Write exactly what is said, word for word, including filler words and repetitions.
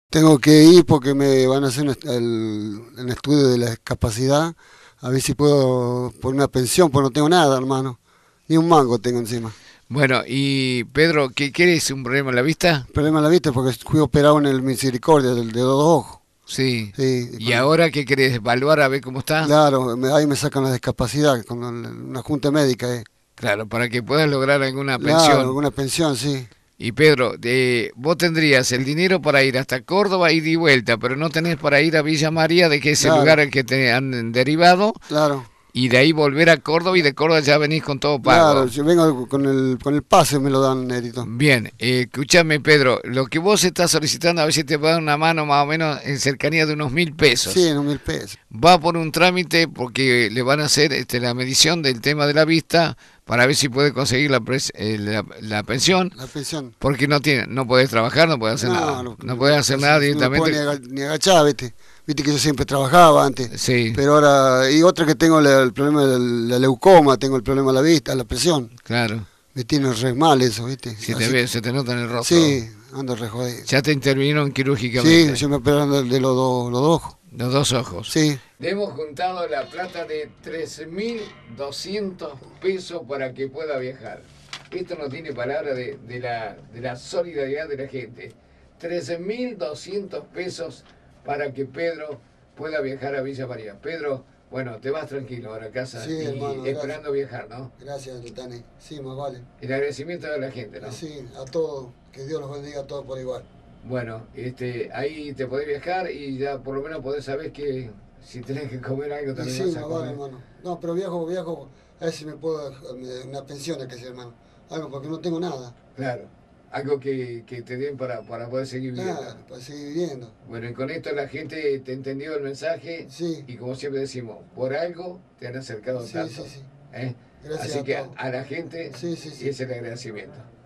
Tengo que ir porque me van a hacer un, est- el, el estudio de la discapacidad, a ver si puedo por una pensión, pues no tengo nada, hermano. Ni un mango tengo encima. Bueno, y Pedro, ¿qué quieres? ¿Un problema en la vista? Problema en la vista porque fui operado en el Misericordia del de los dos ojos. Sí. Sí, y ¿Y con- ahora qué querés? ¿Evaluar a ver cómo está? claro, me- ahí me sacan la discapacidad con la- una junta médica. Eh. Claro, para que puedas lograr alguna Claro, pensión. alguna pensión, sí. Y Pedro, eh, vos tendrías el dinero para ir hasta Córdoba ida y vuelta, pero no tenés para ir a Villa María, de que es el lugar Claro, al que te han derivado, claro, y de ahí volver a Córdoba y de Córdoba ya venís con todo claro. pago. Yo vengo con el, con el pase, me lo dan, Nerito. Bien, eh, escúchame Pedro, lo que vos estás solicitando a ver si te va a dar una mano más o menos en cercanía de unos mil Sí, pesos. en un mil pesos. Va por un trámite porque le van a hacer este, la medición del tema de la vista para ver si puede conseguir la, pres- eh, la, la pensión, La pensión. porque no tiene, no podés trabajar, no podés hacer No, nada, no, no no, podés hacer nada casi no me puedo ni, directamente. aga- ni agachar, ¿viste? Viste que yo siempre trabajaba antes, Sí, pero ahora, y otra que tengo la- el problema de la leucoma, tengo el problema de la vista, la presión, claro. me tiene re mal eso, ¿viste? Si te Así ve, que, se te nota en el rostro. sí, ando re jodido. Ya te intervinieron Sí, quirúrgicamente. yo me operaron de, de los dos, los dos ojos, Los dos ojos. sí, Le hemos juntado la plata de trece mil doscientos pesos para que pueda viajar. Esto no tiene palabra de, de, la, de la solidaridad de la gente. trece mil doscientos pesos para que Pedro pueda viajar a Villa María. Pedro, bueno, te vas tranquilo ahora a casa sí, y hermano, esperando viajar, ¿no? gracias, Titani, sí, más vale, El agradecimiento de la gente, ¿no? sí, a todos, que Dios los bendiga a todos por igual. Bueno, este, ahí te podés viajar y ya por lo menos podés saber que si tenés que comer algo Y también sí, vas a más vale, comer. hermano, no, pero viajo, viajo, a ver si me puedo, eh, una pensión, hay que ser, hermano, algo, porque no tengo nada. Claro, algo que, que te den para, para poder seguir viviendo. Claro, para seguir viviendo. Bueno, y con esto la gente te entendió el mensaje Sí, y como siempre decimos, por algo te han acercado sí, tanto. sí, sí. ¿Eh? Gracias Así a que todos. a la gente Sí, sí, sí. es el agradecimiento.